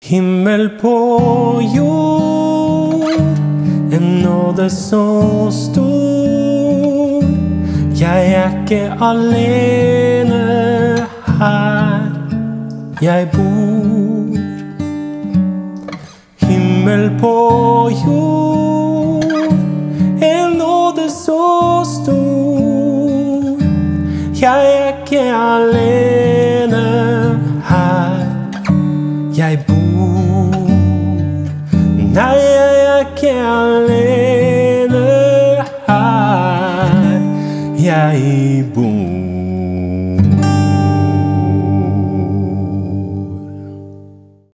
Himmel på jord, en nåde så stor. Jeg er ikke alene her jeg bor. Himmel på jord, en nåde så stor. Jeg er ikke alene her jeg bor. Nei, jeg er ikke alene her jeg bor.